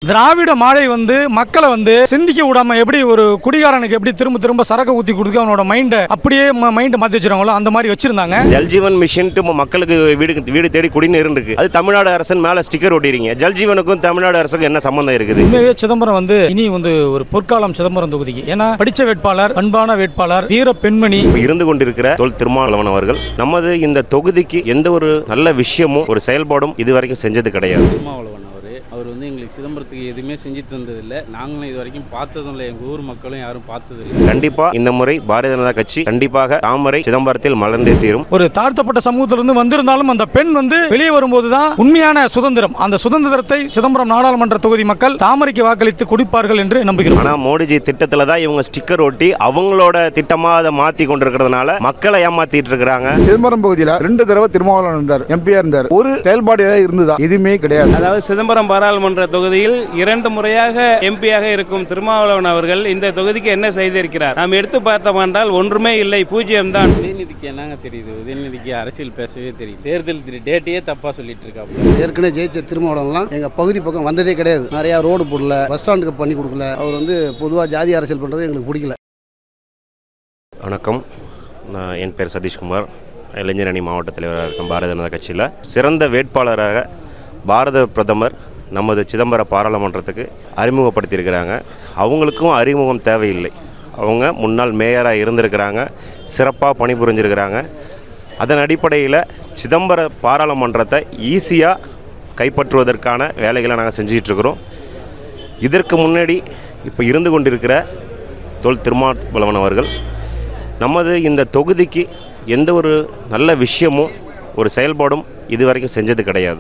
திராவிட மாடை மக்களை சிந்திக்க விடாம எப்படி ஒரு குடிகாரனுக்கு எப்படி திரும்ப திரும்ப சரக்கு ஊத்தி கொடுத்து அவனோட மைண்டை அப்படியே மைண்ட் மாத்தி வச்சிருக்காங்களோ அந்த மாதிரி வச்சிருந்தாங்க. ஜல்ஜீவன் மிஷன் மக்களுக்கு வீடு தேடி குடிநீர் இருக்கு. அது தமிழ்நாடு அரசு மேல ஸ்டிக்கர் ஒட்டிறீங்க. ஜல்ஜீவனுக்கும் தமிழ்நாடு அரசுக்கும் என்ன சம்பந்தம் இருக்குது? உண்மையே சிதம்பரம் இனி ஒரு பொற்காலம் சிதம்பரம் தொகுதிக்கு. ஏன்னா படிச்ச வேட்பாளர், பண்பான வேட்பாளர், வீர பெண்மணி இருந்து கொண்டிருக்கிற தொல் திருமாவளவன் அவர்கள் நமது இந்த தொகுதிக்கு எந்த ஒரு நல்ல விஷயமும் ஒரு செயல்பாடும் இதுவரைக்கும் செஞ்சது கிடையாது. அவர் எங்களுக்கு சிதம்பரத்துக்கு எதுவுமே செஞ்சு தந்ததில்லை. நாங்களும் இது வரைக்கும் பார்த்ததும் இல்லை. எங்கள் ஊர் மக்களும் யாரும் பார்த்தது இல்லை. கண்டிப்பா இந்த முறை பாரதிய ஜனதா கட்சி கண்டிப்பாக தாமரை சிதம்பரத்தில் மலர்ந்தே தீரும். ஒரு தாழ்த்தப்பட்ட சமூகத்திலிருந்து வந்திருந்தாலும் அந்த பெண் வெளியே வரும்போதுதான் உண்மையான சுதந்திரம். அந்த சுதந்திரத்தை சிதம்பரம் நாடாளுமன்ற தொகுதி மக்கள் தாமரைக்கு வாக்களித்து கொடுப்பார்கள் என்று நம்புகிறோம். ஆனா மோடிஜி திட்டத்துல தான் இவங்க ஸ்டிக்கர் ஒட்டி அவங்களோட திட்டமா அதை மாத்தி கொண்டிருக்கிறதுனால மக்களை ஏமாத்திட்டு இருக்கிறாங்க. சிதம்பரம் பகுதியில் 2 தடவை திருமாவளவன் இருந்தார், எம்பியா இருந்தார். ஒரு செயல்பாடு இருந்ததா? எதுவுமே கிடையாது. அதாவது சிதம்பரம் பாராளுமன்ற தொகுதியில் 2 முறையாக எம்பியாக இருக்கும் திருமாவளவன் அவர்கள் இந்த தொகுதிக்கு என்ன செய்திருக்கிறார்? நாம் எடுத்து பார்த்தோம் என்றால் ஒன்றுமே இல்லை, பூஜ்ஜியம் தான். உதயநிதிக்கு என்னங்க தெரியுது? உதயநிதிக்கு அரசியல் பேசவே தெரியும். தேர்தல் டேட்டையே தப்பா சொல்லிட்டு இருக்காங்க. ஏற்கனவே ஜெயிச்ச திருமாவளவன்லாம் எங்க பகுதி பக்கம் வந்ததே கிடையாது. நிறைய ரோடு போடல, பஸ் ஸ்டாண்டுக்கு பண்ணி கொடுக்கல. அவர் பொதுவாக ஜாதி அரசியல் பண்றது எங்களுக்கு பிடிக்கல. வணக்கம், என் பேர் சதீஷ்குமார். இளைஞர் அணி மாவட்ட தலைவராக இருக்கும் பாரதிய ஜனதா கட்சியில் சிறந்த வேட்பாளராக பாரத பிரதமர் நமது சிதம்பரம் பாராளுமன்றத்துக்கு அறிமுகப்படுத்தியிருக்கிறாங்க. அவங்களுக்கும் அறிமுகம் தேவையில்லை. அவங்க முன்னாள் மேயராக இருந்திருக்கிறாங்க, சிறப்பாக பணிபுரிஞ்சிருக்கிறாங்க. அதன் அடிப்படையில் சிதம்பரம் பாராளுமன்றத்தை ஈஸியாக கைப்பற்றுவதற்கான வேலைகளை நாங்கள் செஞ்சிகிட்ருக்கிறோம். இதற்கு முன்னாடி இப்போ இருந்து கொண்டிருக்கிற தொல் திருமாவளவன் அவர்கள் நமது இந்த தொகுதிக்கு எந்த ஒரு நல்ல விஷயமும் ஒரு செயல்பாடும் இதுவரைக்கும் செஞ்சது கிடையாது.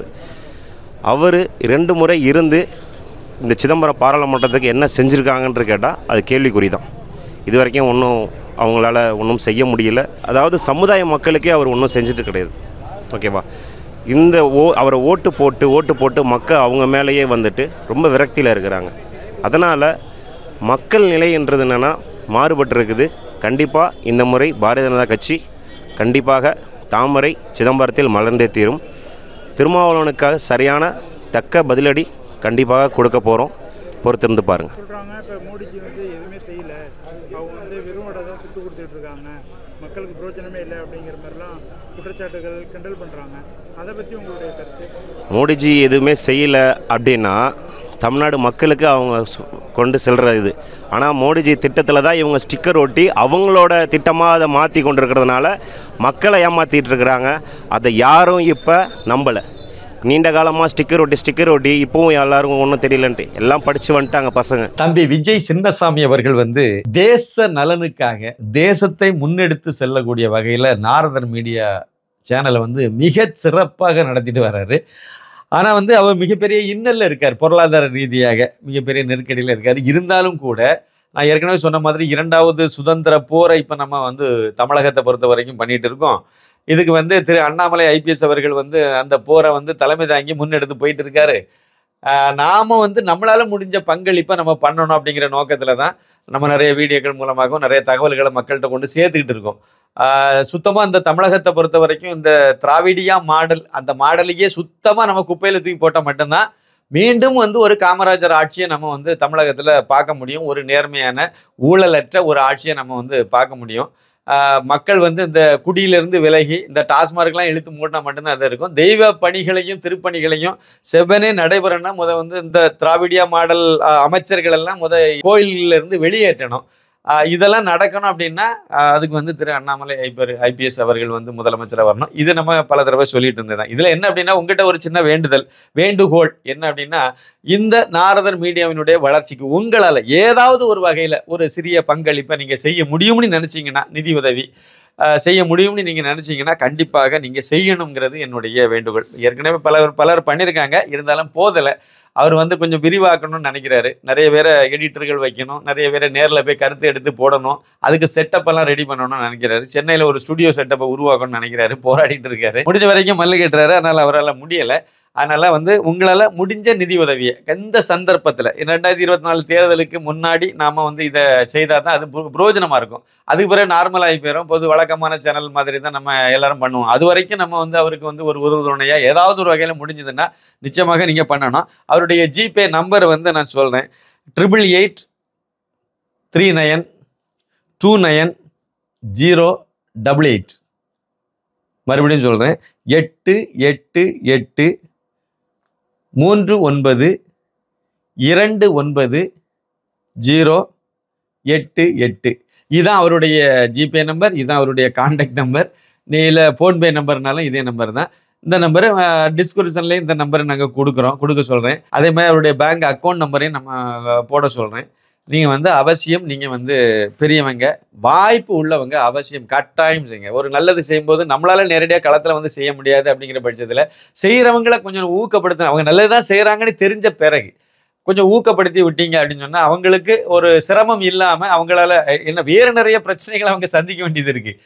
அவர் 2 முறை இருந்து இந்த சிதம்பரம் பாராளுமன்றத்துக்கு என்ன செஞ்சுருக்காங்கன்னு கேட்டால் அது கேள்விக்குறி தான். இது வரைக்கும் அவங்களால ஒன்றும் செய்ய முடியல. அதாவது சமுதாய மக்களுக்கே அவர் ஒன்றும் செஞ்சுட்டு கிடையாது. ஓகேவா? இந்த அவரை ஓட்டு போட்டு மக்கள் அவங்க மேலேயே ரொம்ப விரக்தியில் இருக்கிறாங்க. அதனால் மக்கள் நிலை என்றது என்னென்னா மாறுபட்டிருக்குது. கண்டிப்பாக இந்த முறை பாரதிய ஜனதா கட்சி கண்டிப்பாக தாமரை சிதம்பரத்தில் மலர்ந்தே தீரும். திருமாவளவனுக்காக சரியான தக்க பதிலடி கண்டிப்பாக கொடுக்க போகிறோம். பொறுத்திருந்து பாருங்கள். சொல்கிறாங்க இப்போ மோடிஜி எதுவுமே செய்யல, அவங்க வெறும் தான் சுட்டு கொடுத்துட்டு இருக்காங்க, மக்களுக்கு பிரோஜனமே இல்லை அப்படிங்கிற மாதிரிலாம் குற்றச்சாட்டுகள் கிண்டல் பண்ணுறாங்க. அதை பற்றி உங்களுடைய கருத்து? மோடிஜி எதுவுமே செய்யலை அப்படின்னா தமிழ்நாடு மக்களுக்கு அவங்க கொண்டு செல்கிற இது. ஆனால் மோடிஜி திட்டத்தில் தான் இவங்க ஸ்டிக்கர் ஒட்டி அவங்களோட திட்டமாக அதை மாற்றி கொண்டிருக்கிறதுனால மக்களை ஏமாற்றிட்டு இருக்கிறாங்க. அதை யாரும் இப்போ நம்பலை. நீண்ட காலமாக ஸ்டிக்கர் ஒட்டி இப்போவும் எல்லாருக்கும் ஒன்றும் தெரியலன்ட்டு எல்லாம் படித்து வந்துட்டாங்க பசங்க. தம்பி விஜய் சின்னசாமி அவர்கள் தேச நலனுக்காக தேசத்தை முன்னெடுத்து செல்லக்கூடிய வகையில் நாரதர் மீடியா சேனலை மிக சிறப்பாக நடத்திட்டு வர்றாரு. ஆனால் அவர் மிகப்பெரிய இன்னல்ல இருக்கார், பொருளாதார ரீதியாக மிகப்பெரிய நெருக்கடியில் இருக்கார். இருந்தாலும் கூட நான் ஏற்கனவே சொன்ன மாதிரி 2வது சுதந்திர போரை இப்போ நம்ம தமிழகத்தை பொறுத்த வரைக்கும் பண்ணிட்டு இருக்கோம். இதுக்கு திரு அண்ணாமலை ஐபிஎஸ் அவர்கள் அந்த போரை தலைமை தாங்கி முன்னெடுத்து போயிட்டு இருக்காரு. நாம நம்மளால முடிஞ்ச பங்களிப்பை நம்ம பண்ணணும் அப்படிங்கிற நோக்கத்தில் தான் நம்ம நிறைய வீடியோக்கள் மூலமாகவும் நிறைய தகவல்களை மக்கள்கிட்ட கொண்டு சேர்த்துக்கிட்டு இருக்கோம். சுத்தமாக இந்த தமிழகத்தை பொறுத்த வரைக்கும் இந்த திராவிடியா மாடல், அந்த மாடலையே சுத்தமாக நம்ம குப்பையில் தூக்கி போட்டால் மட்டும்தான் மீண்டும் ஒரு காமராஜர் ஆட்சியை நம்ம தமிழகத்தில் பார்க்க முடியும். ஒரு நேர்மையான ஊழலற்ற ஒரு ஆட்சியை நம்ம பார்க்க முடியும். மக்கள் இந்த குடியிலிருந்து விலகி இந்த டாஸ்மார்க்லாம் இழுத்து மூட்டினா மட்டும்தான் அது இருக்கும். தெய்வ பணிகளையும் திருப்பணிகளையும் செவ்வனே நடைபெறணும். இந்த திராவிடியா மாடல் அமைச்சர்கள் எல்லாம் கோயிலிருந்து வெளியேற்றணும். இதெல்லாம் நடக்கணும் அப்படின்னா அதுக்கு திரு அண்ணாமலை ஐபிஎஸ் அவர்கள் முதலமைச்சராக வரணும். இது நம்ம பல தடவை சொல்லிட்டு இருந்ததுதான். இதில் என்ன அப்படின்னா உங்ககிட்ட ஒரு சின்ன வேண்டுகோள் என்ன அப்படின்னா, இந்த நாரதர் மீடியாவினுடைய வளர்ச்சிக்கு உங்களால் ஏதாவது ஒரு வகையில் ஒரு சிறிய பங்களிப்பை நீங்கள் செய்ய முடியும்னு நினச்சிங்கன்னா, நிதி உதவி செய்ய முடியும்னு நீங்கள் நினச்சிங்கன்னா கண்டிப்பாக நீங்கள் செய்யணுங்கிறது என்னுடைய வேண்டுகோள். ஏற்கனவே பலர் பண்ணியிருக்காங்க, இருந்தாலும் போதலை. அவர் கொஞ்சம் விரிவாக்கணும்னு நினைக்கிறாரு. நிறைய பேரை எடிட்டர்கள் வைக்கணும், நிறைய பேரை நேரில் போய் கருத்து எடுத்து போடணும், அதுக்கு செட்டப் எல்லாம் ரெடி பண்ணணும்னு நினைக்கிறாரு. சென்னையில் ஒரு ஸ்டுடியோ செட்டப்பை உருவாக்கணும்னு நினைக்கிறாரு, போராடிட்டு இருக்காரு. முடிஞ்ச வரைக்கும் மல்லு கட்டுறாரு. அதனால் அவரால் முடியலை. அதனால் வந்து உங்களால் முடிஞ்ச நிதி உதவியை எந்த சந்தர்ப்பத்தில் 2024 தேர்தலுக்கு முன்னாடி நாம் வந்து இதை செய்தால் தான் அது புரோஜனமாக இருக்கும். அதுக்கு பிறகு நார்மலாகி போயிடும். பொது வழக்கமான சேனல் மாதிரி தான் நம்ம எல்லாரும் பண்ணுவோம். அது வரைக்கும் நம்ம வந்து அவருக்கு வந்து ஒரு உறுதுணையாக ஏதாவது ஒரு வகையில் முடிஞ்சதுன்னா நிச்சயமாக நீங்கள் பண்ணணும். அவருடைய ஜிபே நம்பர் வந்து நான் சொல்கிறேன், 8889290888. மறுபடியும் சொல்கிறேன், 8889290888. இதுதான் அவருடைய ஜிபே நம்பர், இதுதான் அவருடைய கான்டாக்ட் நம்பர். இல்லை ஃபோன்பே நம்பர்னாலும் இதே நம்பர் தான். இந்த நம்பரு டிஸ்கிரிப்ஷன்லேயும் இந்த நம்பரை நாங்கள் கொடுக்க சொல்கிறேன். அதே மாதிரி அவருடைய பேங்க் அக்கௌண்ட் நம்பரையும் நம்ம போட சொல்கிறேன். நீங்கள் வந்து அவசியம், நீங்கள் வந்து பெரியவங்க, வாய்ப்பு உள்ளவங்க அவசியம் கட்டாயம் செய்யுங்க. ஒரு நல்லது செய்யும்போது நம்மளால் நேரடியாக களத்தில் வந்து செய்ய முடியாது அப்படிங்கிற பட்சத்தில் செய்கிறவங்களை கொஞ்சம் ஊக்கப்படுத்த, அவங்க நல்லது தான் செய்கிறாங்கன்னு தெரிஞ்ச பிறகு கொஞ்சம் ஊக்கப்படுத்தி விட்டீங்க அப்படின்னு சொன்னால் அவங்களுக்கு ஒரு சிரமம் இல்லாமல் அவங்களால என்ன வேறு நிறைய பிரச்சனைகளை அவங்க சந்திக்க வேண்டியது இருக்குது.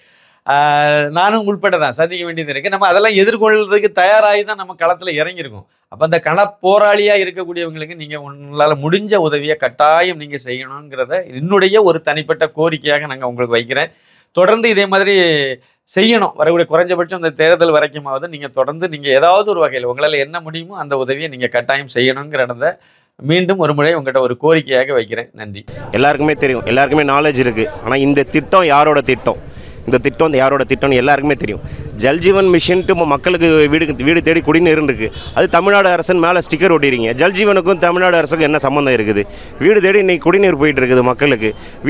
நானும் உள்பட தான் சந்திக்க வேண்டியது இருக்குது. நம்ம அதெல்லாம் எதிர்கொள்றதுக்கு தயாராகி தான் நம்ம களத்தில் இறங்கியிருக்கோம். அப்போ அந்த போராளியாக இருக்கக்கூடியவங்களுக்கு நீங்கள் உங்களால் முடிஞ்ச உதவியை கட்டாயம் நீங்கள் செய்யணுங்கிறத என்னுடைய ஒரு தனிப்பட்ட கோரிக்கையாக நாங்கள் உங்களுக்கு வைக்கிறேன். தொடர்ந்து இதே மாதிரி செய்யணும். வரக்கூடிய குறைஞ்சபட்சம் இந்த தேர்தல் வரைக்குமாவது நீங்கள் தொடர்ந்து நீங்கள் ஏதாவது ஒரு வகையில் உங்களால் என்ன முடியுமோ அந்த உதவியை நீங்கள் கட்டாயம் செய்யணுங்கிறத மீண்டும் ஒரு முறை உங்கள்கிட்ட ஒரு கோரிக்கையாக வைக்கிறேன். நன்றி. எல்லாருக்குமே தெரியும், எல்லாருக்குமே நாலேஜ் இருக்குது. ஆனால் இந்த திட்டம் யாரோட திட்டம், இந்த திட்டம் யாரோட திட்டம்னு எல்லாருக்குமே தெரியும். ஜல்ஜீவன் மிஷன்ட்டு மக்களுக்கு வீடு தேடி குடிநீர் இருக்குது. அது தமிழ்நாடு அரசன் மேலே ஸ்டிக்கர் ஒட்டிடுறீங்க. ஜல்ஜீவனுக்கும் தமிழ்நாடு அரசுக்கும் என்ன சம்மந்தம் இருக்குது? வீடு தேடி இன்றைக்கி குடிநீர் போயிட்டு இருக்குது மக்களுக்கு.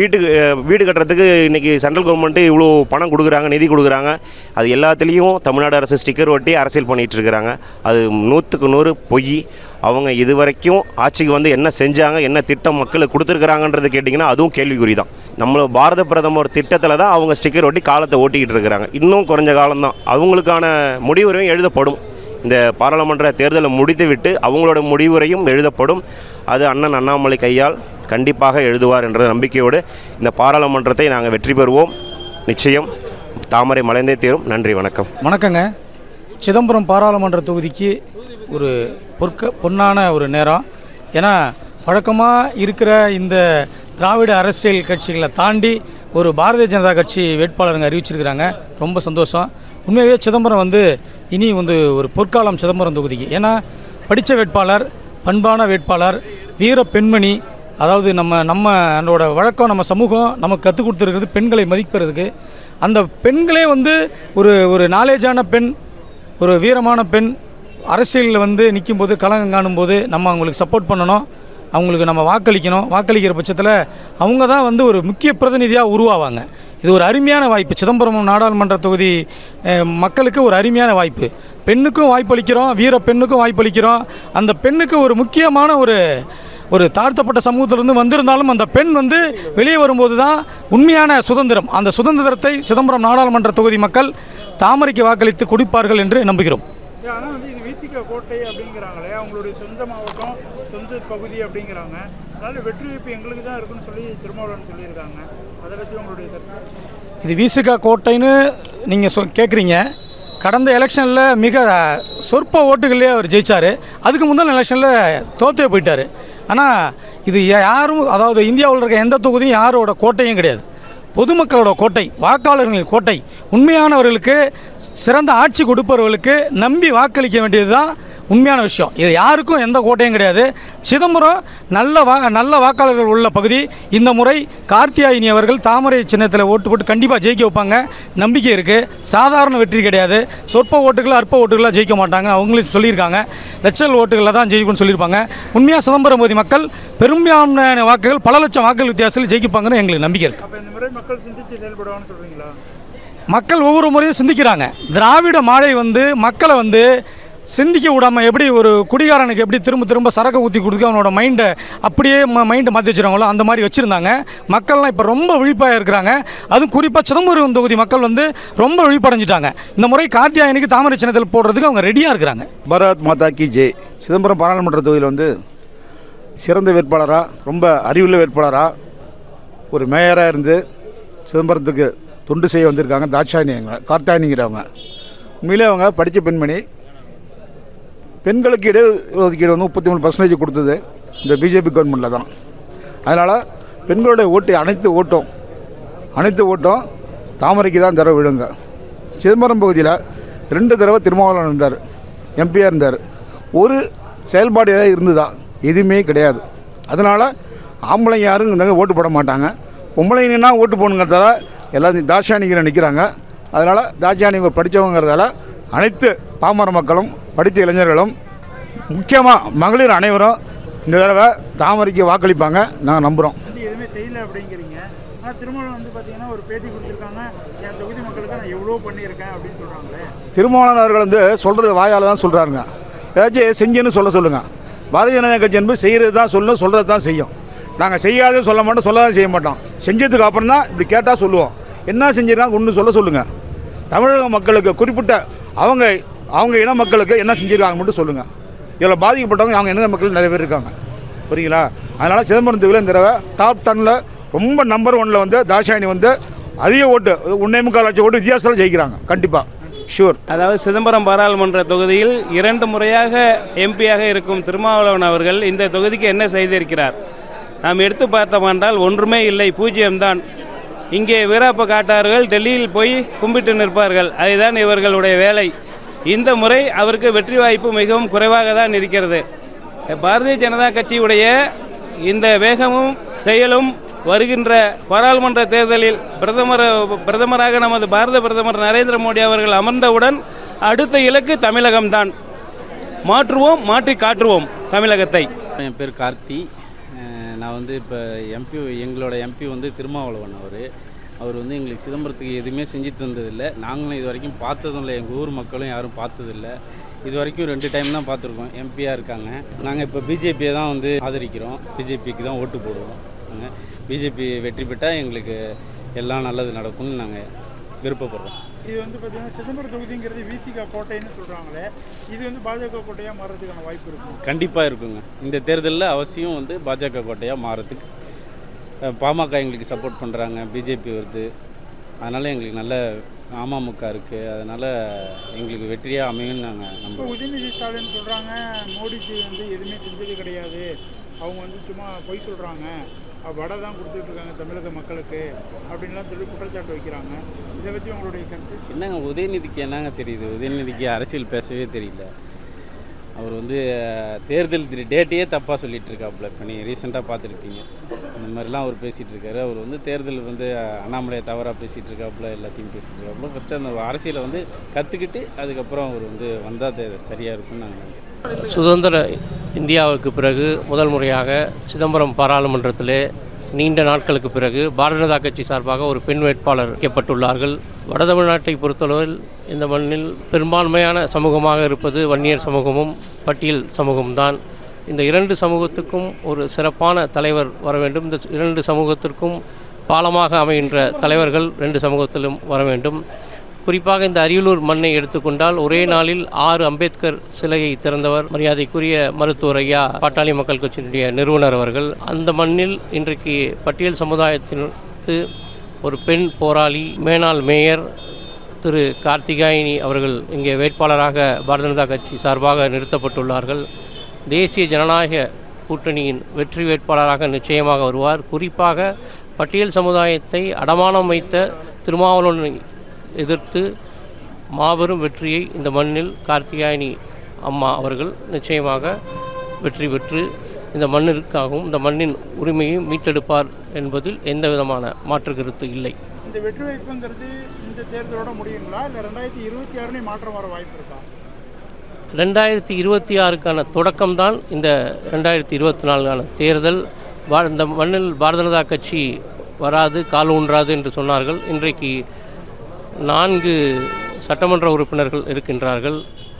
வீடு கட்டுறதுக்கு இன்றைக்கி சென்ட்ரல் கவர்மெண்ட்டு இவ்வளோ பணம் கொடுக்குறாங்க, நிதி கொடுக்குறாங்க. அது எல்லாத்துலேயும் தமிழ்நாடு அரசு ஸ்டிக்கர் ஒட்டி அரசியல் பண்ணிகிட்ருக்கிறாங்க. அது 100க்கு 100 பொய். அவங்க இது வரைக்கும் ஆட்சிக்கு வந்து என்ன செஞ்சாங்க, என்ன திட்டம் மக்களுக்கு கொடுத்துருக்குறாங்கன்றது கேட்டிங்கன்னா அதுவும் கேள்விக்குறி தான். நம்மள பாரத பிரதமர் திட்டத்தில் தான் அவங்க ஸ்டிக்கர் ஒட்டி காலத்தை ஓட்டிக்கிட்டு இருக்கிறாங்க. இன்னும் குறைஞ்ச காலம்தான். அவங்களுக்கான முடிவுரையும் எழுதப்படும். இந்த பாராளுமன்ற தேர்தலை முடித்துவிட்டு அவங்களோட முடிவுரையும் எழுதப்படும். அது அண்ணன் அண்ணாமலை கையால் கண்டிப்பாக எழுதுவார் என்ற நம்பிக்கையோடு இந்த பாராளுமன்றத்தை நாங்கள் வெற்றி பெறுவோம். நிச்சயம் தாமரை மலைந்தே தீரும். நன்றி, வணக்கம். வணக்கங்க. சிதம்பரம் பாராளுமன்ற தொகுதிக்கு ஒரு பொன்னான ஒரு நேரம். ஏன்னா வழக்கமாக இருக்கிற இந்த திராவிட அரசியல் கட்சிகளை தாண்டி ஒரு பாரதிய ஜனதா கட்சி வேட்பாளருங்க அறிவிச்சிருக்கிறாங்க. ரொம்ப சந்தோஷம். உண்மையாகவே சிதம்பரம் வந்து இனி வந்து ஒரு பொற்காலம் சிதம்பரம் தொகுதிக்கு. ஏன்னா படித்த வேட்பாளர், பண்பான வேட்பாளர், வீர பெண்மணி. அதாவது நம்மளோட வழக்கம், நம்ம சமூகம் நமக்கு கற்றுக் கொடுத்துருக்கிறது பெண்களை மதிக்கிறதுக்கு. அந்த பெண்களே வந்து ஒரு நாலேஜான பெண், ஒரு வீரமான பெண் அரசியலில் வந்து நிற்கும்போது, களங்கம் காணும்போது நம்ம அவங்களுக்கு சப்போர்ட் பண்ணணும், அவங்களுக்கு நம்ம வாக்களிக்கணும். வாக்களிக்கிற பட்சத்தில் அவங்க தான் வந்து ஒரு முக்கிய பிரதிநிதியாக உருவாவாங்க. இது ஒரு அருமையான வாய்ப்பு. சிதம்பரம் நாடாளுமன்ற தொகுதி மக்களுக்கு ஒரு அருமையான வாய்ப்பு. பெண்ணுக்கும் வாய்ப்பளிக்கிறோம், வீர பெண்ணுக்கும் வாய்ப்பளிக்கிறோம். அந்த பெண்ணுக்கு ஒரு முக்கியமான ஒரு தாழ்த்தப்பட்ட சமூகத்திலிருந்து வந்திருந்தாலும் அந்த பெண் வந்து வெளியே வரும்போது தான் உண்மையான சுதந்திரம். அந்த சுதந்திரத்தை சிதம்பரம் நாடாளுமன்ற தொகுதி மக்கள் தாமரைக்கு வாக்களித்து கொடுப்பார்கள் என்று நம்புகிறோம். ஆனால் வந்து இது வீத்திக கோட்டை அப்படிங்கிறாங்களே, அவங்களுடைய சொந்த மாவட்டம், சொந்த பகுதி அப்படிங்கிறாங்க. அதனால் வெற்றி வாய்ப்பு எங்களுக்கு தான் இருக்குன்னு சொல்லி திருமாவளவன் சொல்லியிருக்காங்க. அதை பற்றி உங்களுடைய கருத்து? இது வீசிகா கோட்டைன்னு நீங்கள் கேட்குறீங்க. கடந்த எலெக்ஷனில் மிக சொற்ப ஓட்டுகளே அவர் ஜெயித்தார். அதுக்கு முந்தின எலெக்ஷனில் தோற்றே போயிட்டார். ஆனால் இது யாரும், அதாவது இந்தியாவில் இருக்க எந்த தொகுதியும் யாரோட கோட்டையும் கிடையாது. பொதுமக்களோட கோட்டை, வாக்காளர்களின் கோட்டை. உண்மையானவர்களுக்கு, சிறந்த ஆட்சி கொடுப்பவர்களுக்கு நம்பி வாக்களிக்க வேண்டியது தான் உண்மையான விஷயம். இது யாருக்கும் எந்த கோட்டையும் கிடையாது. சிதம்பரம் நல்ல வாக்காளர்கள் உள்ள பகுதி. இந்த முறை கார்த்தியாயினி அவர்கள் தாமரை சின்னத்தில் ஓட்டு போட்டு கண்டிப்பாக ஜெயிக்க வைப்பாங்க, நம்பிக்கை இருக்குது. சாதாரண வெற்றி கிடையாது. சொற்ப ஓட்டுகள், அற்ப ஓட்டுகளாக ஜெயிக்க மாட்டாங்க. அவங்களும் சொல்லியிருக்காங்க, லட்சல் ஓட்டுகளில் தான் ஜெயிக்கும்னு சொல்லியிருப்பாங்க. உண்மையாக சிதம்பரம் பகுதி மக்கள் பெரும்பான்மையான வாக்குகள், பல லட்சம் வாக்குகள் வித்தியாசத்தில் ஜெயிக்கப்பாங்கன்னு எங்களுக்கு நம்பிக்கை இருக்குது. அப்போ இந்த முறை மக்கள் சிந்தித்து செயல்படுவான்னு சொல்கிறீங்களா? மக்கள் ஒவ்வொரு முறையும் சிந்திக்கிறாங்க. திராவிட மாடை வந்து மக்களை வந்து சிந்திக்க விடாமல், எப்படி ஒரு குடிகாரனுக்கு எப்படி திரும்ப சரக்கு ஊற்றி கொடுத்து அவனோட மைண்டை அப்படியே மைண்டை மாற்றி வச்சுருவாங்களோ அந்த மாதிரி வச்சுருந்தாங்க. மக்கள்லாம் இப்போ ரொம்ப விழிப்பாக இருக்கிறாங்க. அதுவும் குறிப்பாக சிதம்பரம் தொகுதி மக்கள் வந்து ரொம்ப விழிப்படைஞ்சிட்டாங்க. இந்த முறை கார்த்தியாயனிக்கு தாமரை சின்னத்தில் போடுறதுக்கு அவங்க ரெடியாக இருக்கிறாங்க. பாரத் மாதா கி ஜெய். சிதம்பரம் பாராளுமன்ற தொகுதியில் வந்து சிறந்த வேட்பாளராக, ரொம்ப அறிவுள்ள வேட்பாளராக, ஒரு மேயராக இருந்து சிதம்பரத்துக்கு தொண்டு செய்ய வந்திருக்காங்க கார்த்தியாயனிங்கிறவங்க. உண்மையிலே அவங்க படித்த பெண்மணி, பெண்களுக்கு இடஒதுக்கீடு வந்து 33% கொடுத்தது இந்த பிஜேபி கவர்மெண்ட்டில் தான். அதனால் பெண்களுடைய ஓட்டு அனைத்து ஓட்டும் தாமரைக்கு தான் தர விழுங்க. சிதம்பரம் பகுதியில் 2 தடவை திருமாவளவன் இருந்தார், எம்பியாக இருந்தார். ஒரு செயல்பாடு ஏதாவது இருந்ததா? எதுவுமே கிடையாது. அதனால் ஆம்பளைங்க யாரும் இந்த ஓட்டு போட மாட்டாங்க. பொம்பளைங்கன்னா ஓட்டு போடணுங்கிறதால எல்லாத்தையும் தாட்சாணிகளை நிற்கிறாங்க. அதனால் தாட்சாணிங்க படித்தவங்கிறதால அனைத்து பாமர மக்களும் படித்த இளைஞர்களும் முக்கியமாக மகளிர் அனைவரும் இந்த தடவை தாமரைக்கு வாக்களிப்பாங்க நாங்கள் நம்புகிறோம். எதுவுமே செய்யலை அப்படிங்கிறீங்க. ஆனால் திருமாவளவன் வந்து பார்த்தீங்கன்னா ஒரு பேட்டி கொடுத்துருக்காங்க, என் தொகுதி மக்களுக்கு நான் எவ்வளோ பண்ணியிருக்கேன் அப்படின்னு சொல்கிறாங்களே. திருமாவளவன் அவர்கள் வந்து சொல்கிறது வாயால் தான் சொல்கிறாருங்க. ஏதாச்சும் செஞ்சுன்னு சொல்லுங்கள். பாரதிய ஜனதா கட்சி என்பது செய்கிறது தான் சொல்கிறது தான் செய்யும். நாங்கள் செய்யாதே சொல்ல மாட்டோம், சொல்லதான் செய்ய மாட்டோம். செஞ்சதுக்கு அப்புறம் தான் இப்படி கேட்டால் சொல்லுவோம். என்ன செஞ்சிருக்காங்க ஒன்று சொல்லுங்கள். தமிழக மக்களுக்கு குறிப்பிட்ட அவங்க இன மக்களுக்கு என்ன செஞ்சுருக்காங்க மட்டும் சொல்லுங்கள். இதில் பாதிக்கப்பட்டவங்க அவங்க இன மக்கள் நிறைய பேர் இருக்காங்க, புரியுங்களா? அதனால் சிதம்பரம் தொகுதியில் இந்த தடவை டாப் 10ல் ரொம்ப நம்பர் 1ல் வந்து தாட்சாயணி வந்து அதிக ஓட்டு 1.25 லட்சம் ஓட்டு வித்தியாசத்தில் ஜெயிக்கிறாங்க கண்டிப்பாக, ஷூர். அதாவது சிதம்பரம் பாராளுமன்ற தொகுதியில் 2 முறையாக எம்பியாக இருக்கும் திருமாவளவன் அவர்கள் இந்த தொகுதிக்கு என்ன செய்திருக்கிறார்? நாம் எடுத்து பார்த்தோமென்றால் ஒன்றுமே இல்லை, பூஜ்ஜியம்தான். இங்கே வீராப்ப காட்டார்கள் டெல்லியில் போய் கும்பிட்டு நிற்பார்கள், அதுதான் இவர்களுடைய வேலை. இந்த முறை அவருக்கு வெற்றி வாய்ப்பு மிகவும் குறைவாக தான் இருக்கிறது. பாரதிய ஜனதா கட்சியுடைய இந்த வேகமும் செயலும் வருகின்ற பாராளுமன்ற தேர்தலில் பிரதமராக நமது பாரத பிரதமர் நரேந்திர மோடி அவர்கள் அமர்ந்தவுடன் அடுத்த இலக்கு தமிழகம்தான். மாற்றுவோம், மாற்றி காட்டுவோம் தமிழகத்தை. என் பேர் கார்த்தி. நான் வந்து இப்போ எங்களோட எம்பி வந்து திருமாவளவன். அவர் வந்து எங்களுக்கு சிதம்பரத்துக்கு எதுவுமே செஞ்சு தந்ததில்லை. நாங்களும் இது வரைக்கும் பார்த்ததும் இல்லை, எங்கள் ஊர் மக்களும் யாரும் பார்த்ததில்லை. இது வரைக்கும் 2 டைம் தான் பார்த்துருக்கோம். எம்பியாக இருக்காங்க. நாங்கள் இப்போ பிஜேபியை தான் வந்து ஆதரிக்கிறோம், பிஜேபிக்கு தான் ஓட்டு போடுவோம். நாங்கள் பிஜேபி வெற்றி பெற்றால் எங்களுக்கு எல்லாம் நல்லது நடக்கும்னு நாங்கள் விருப்பப்படுறோம். இது வந்து பார்த்தீங்கன்னா சிதம்பரம் தொகுதிங்கிறது விசிகா கோட்டைன்னு சொல்கிறாங்களே, இது வந்து பாஜக கோட்டையாக மாறுறதுக்கான வாய்ப்பு இருக்கும்? கண்டிப்பாக இருக்குங்க. இந்த தேர்தலில் அவசியம் வந்து பாஜக கோட்டையாக மாறுறதுக்கு பாமக எங்களுக்கு சப்போர்ட் பண்ணுறாங்க, பிஜேபி வருது. அதனால் எங்களுக்கு நல்ல அமமுக இருக்குது. அதனால் எங்களுக்கு வெற்றியாக அமையும்னு நாங்கள் நம்புகிறோம். உதயநிதி ஸ்டாலின் சொல்கிறாங்க, மோடிஜி வந்து எதுவுமே செஞ்சது கிடையாது, அவங்க வந்து சும்மா பொய் சொல்கிறாங்க, வடை தான் கொடுத்துட்ருக்காங்க தமிழக மக்களுக்கு அப்படின்லாம் சொல்லி குற்றச்சாட்டு வைக்கிறாங்க. இதை பற்றி உங்களுடைய கருத்து என்னங்க? உதயநிதிக்கு என்னங்க தெரியுது? உதயநிதிக்கு அரசியல் பேசவே தெரியல. அவர் வந்து தேர்தல் டேட்டையே தப்பாக சொல்லிகிட்டு இருக்காப்புல. இப்போ நீங்கள் ரீசெண்டாக பார்த்துருப்பீங்க, இந்த மாதிரிலாம் அவர் பேசிகிட்டு இருக்காரு. அவர் வந்து தேர்தல் வந்து அண்ணாமலையை தவறாக பேசிகிட்டு இருக்காப்புல, எல்லாத்தையும் பேசிகிட்டு இருக்காப்புல. ஃபஸ்ட்டு அந்த அரசியலை வந்து கற்றுக்கிட்டு அதுக்கப்புறம் அவர் வந்து வந்தால் சரியாக இருக்கும்னு நாங்கள் நினைக்கிறோம். சுதந்திர இந்தியாவுக்கு பிறகு முதல் முறையாக சிதம்பரம் பாராளுமன்றத்திலே நீண்ட நாட்களுக்கு பிறகு பாரதிய ஜனதா கட்சி சார்பாக ஒரு பெண் வேட்பாளர் வைக்கப்பட்டுள்ளார்கள். வட தமிழ்நாட்டை பொறுத்தளவில் இந்த மண்ணில் பெரும்பான்மையான சமூகமாக இருப்பது வன்னியர் சமூகமும் பட்டியல் சமூகம்தான். இந்த 2 சமூகத்துக்கும் ஒரு சிறப்பான தலைவர் வர வேண்டும். இந்த 2 சமூகத்திற்கும் பாலமாக அமைகின்ற தலைவர்கள் 2 சமூகத்திலும் வர வேண்டும். குறிப்பாக இந்த அரியலூர் மண்ணை எடுத்துக்கொண்டால் ஒரே நாளில் 6 அம்பேத்கர் சிலையை திறந்தவர் மரியாதைக்குரிய மருத்துவர் ஐயா, பாட்டாளி மக்கள் கட்சியினுடைய நிறுவனர் அவர்கள். அந்த மண்ணில் இன்றைக்கு பட்டியல் சமுதாயத்திற்கு ஒரு பெண் போராளி, மேனாள் மேயர் திரு கார்த்திகாயினி அவர்கள் இங்கே வேட்பாளராக பாரதிய ஜனதா கட்சி சார்பாக நிறுத்தப்பட்டுள்ளார்கள். தேசிய ஜனநாயக கூட்டணியின் வெற்றி வேட்பாளராக நிச்சயமாக வருவார். குறிப்பாக பட்டியல் சமுதாயத்தை அடமானம் வைத்த திருமாவளவனை எதிர்த்து மாபெரும் வெற்றியை இந்த மண்ணில் கார்த்திகாயினி அம்மா அவர்கள் நிச்சயமாக வெற்றி பெற்று இந்த மண்ணிற்காகவும் இந்த மண்ணின் உரிமையும் மீட்டெடுப்பார் என்பதில் எந்த விதமான மாற்று கருத்து இல்லை. இந்த வெற்றி வாய்ப்புங்கிறது இந்த தேர்தலோட முடியுங்களா, இல்லை 2026 மாற்றம் வர வாய்ப்பு இருக்கா? 2026க்கான தொடக்கம்தான் இந்த 2024க்கான தேர்தல். இந்த மண்ணில் பாரதிய ஜனதா கட்சி வராது, கால் ஊன்றாது என்று சொன்னார்கள். இன்றைக்கு 4 சட்டமன்ற உறுப்பினர்கள் இருக்கின்றார்கள்.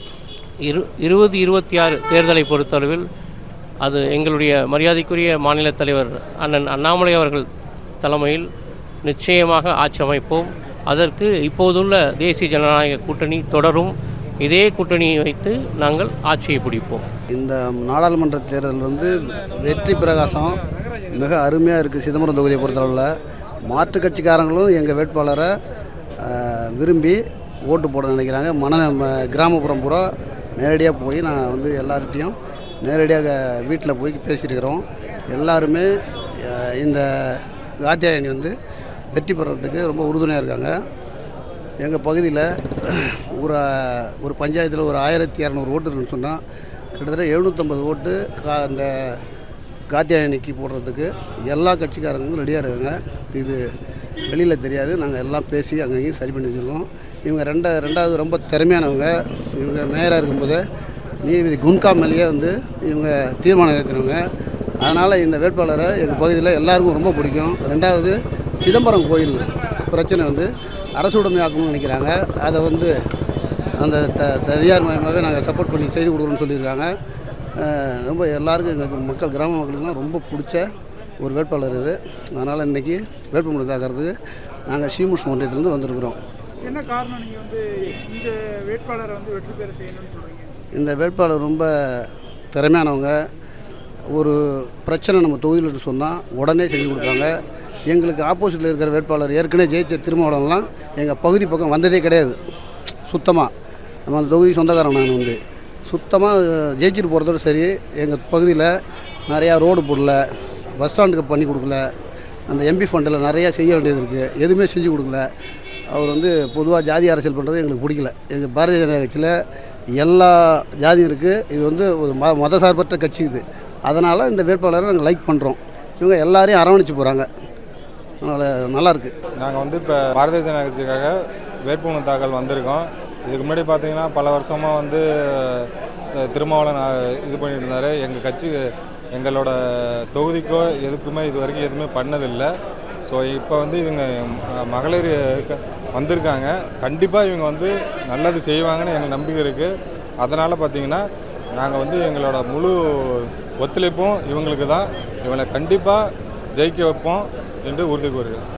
2026 தேர்தலை பொறுத்தளவில் அது எங்களுடைய மரியாதைக்குரிய மாநில தலைவர் அண்ணன் அண்ணாமலை அவர்கள் தலைமையில் நிச்சயமாக ஆட்சி அமைப்போம். அதற்கு இப்போதுள்ள தேசிய ஜனநாயக கூட்டணி தொடரும். இதே கூட்டணியை வைத்து நாங்கள் ஆட்சியை பிடிப்போம். இந்த நாடாளுமன்ற தேர்தல் வந்து வெற்றி பிரகாசம் மிக அருமையாக இருக்குது. சிதம்பரம் தொகுதியை பொறுத்தளவில் மாற்றுக் கட்சிக்காரங்களும் எங்கள் வேட்பாளரை விரும்பி ஓட்டு போட நினைக்கிறாங்க. கிராமப்புறம் பூரா நேரடியாக போய் நான் வந்து எல்லார்கிட்டையும் நேரடியாக வீட்டில் போய் பேசியிருக்கிறோம். எல்லாருமே இந்த காத்தியாயணி வந்து வெற்றி பெறத்துக்கு ரொம்ப உறுதுணையாக இருக்காங்க. எங்கள் பகுதியில் ஒரு பஞ்சாயத்தில் ஒரு 1200 ஓட்டு இருக்குன்னு சொன்னால் கிட்டத்தட்ட 750 ஓட்டு அந்த காத்தியாயணிக்கு போடுறதுக்கு எல்லா கட்சிக்காரங்களும் ரெடியாக இருக்காங்க. இது வெளியில் தெரியாது. நாங்கள் எல்லாம் பேசி அங்கேயும் சரி பண்ணி வச்சுருக்கோம். இவங்க ரெண்டாவது ரொம்ப திறமையானவங்க. இவங்க மேயராக இருக்கும்போது நீதிபதி குன்கா மேலேயே வந்து இவங்க தீர்மானம் எடுத்துனவங்க. அதனால் இந்த வேட்பாளரை எங்கள் பகுதியில் எல்லாருக்கும் ரொம்ப பிடிக்கும். ரெண்டாவது சிதம்பரம் கோயில் பிரச்சனை வந்து அரசுடைமையாக்கணும்னு நினைக்கிறாங்க. அதை வந்து அந்த தனியார் மயமாக நாங்கள் சப்போர்ட் பண்ணி செய்து கொடுக்குறோன்னு சொல்லியிருக்காங்க. ரொம்ப எல்லாருக்கும் எங்கள் மக்கள் கிராம மக்களுக்குலாம் ரொம்ப பிடிச்ச ஒரு வேட்பாளர் இது. அதனால் இன்றைக்கி வேட்புமனு தாக்கிறதுக்கு நாங்கள் ஸ்ரீமுஷ் ஒன்றியத்துலேருந்து வந்திருக்கிறோம். என்ன காரணம் நீங்கள் வந்து இந்த வேட்பாளரை வந்து வெற்றி பெற செய்யணும்னு சொல்கிறீங்க? இந்த வேட்பாளர் ரொம்ப திறமையானவங்க. ஒரு பிரச்சனை நம்ம தொகுதியில் சொன்னால் உடனே செஞ்சு கொடுப்பாங்க. எங்களுக்கு ஆப்போசிட்டில் இருக்கிற வேட்பாளர் ஏற்கனவே ஜெயிச்ச திருமாவளவன்லாம் எங்கள் பகுதி பக்கம் வந்ததே கிடையாது. சுத்தமாக நம்ம அந்த தொகுதி சொந்தக்காரன் நான் வந்து சுத்தமாக ஜெயிச்சுட்டு போகிறதோட சரி. எங்கள் பகுதியில் நிறையா ரோடு போடல, பஸ் ஸ்டாண்டுக்கு பண்ணி கொடுக்கல, அந்த எம்பி ஃபண்டில் நிறையா செய்ய வேண்டியது இருக்குது, எதுவுமே செஞ்சு கொடுக்கல. அவர் வந்து பொதுவாக ஜாதி அரசியல் பண்ணுறது எங்களுக்கு பிடிக்கல. எங்கள் பாரதிய ஜனதா கட்சியில் எல்லா ஜாதியும் இருக்குது. இது வந்து ஒரு மத சார்பற்ற கட்சி இது. அதனால் இந்த வேட்பாளரை நாங்கள் லைக் பண்ணுறோம். இவங்க எல்லாரையும் அரவணைச்சு போகிறாங்க. அதனால் நல்லாயிருக்கு. நாங்கள் வந்து இப்போ பாரதிய ஜனதா கட்சிக்காக வேட்புமனு தாக்கல் வந்திருக்கோம். இதுக்கு முன்னாடி பார்த்திங்கன்னா பல வருஷமாக வந்து திருமாவளவன் இது பண்ணிட்டு இருந்தார். எங்கள் கட்சி எங்களோட தொகுதிக்கோ எதுக்குமே இது வரைக்கும் எதுவுமே பண்ணதில்லை. ஸோ இப்போ வந்து இவங்க மகளிர் வந்திருக்காங்க. கண்டிப்பாக இவங்க வந்து நல்லது செய்வாங்கன்னு எங்களுக்கு நம்பிக்கை இருக்குது. அதனால் பார்த்திங்கன்னா நாங்கள் வந்து எங்களோட முழு ஒத்துழைப்பும் இவங்களுக்கு தான். இவங்களை கண்டிப்பாக ஜெயிக்க வைப்போம் என்று உறுதி கூறுகிறோம்.